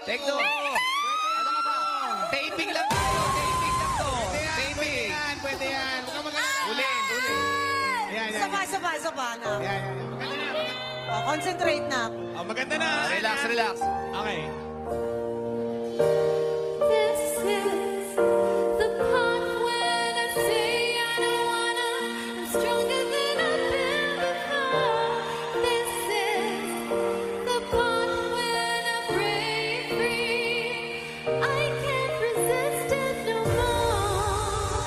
Take two. Ano ka ba? Taping lang tayo. Taping lang to. Taping. Pwede yan. Huwag kang mag-alala. Ulin. Yan. Isa pa na. Yan. Maganda na. Concentrate na. Oh, maganda na. Relax, relax. Okay. This is the part when I say I don't wanna. I'm stronger than I've been before. This is the part when I break free. I can't resist it no more.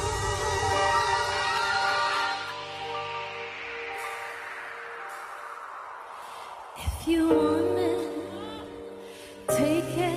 If you want it, take it.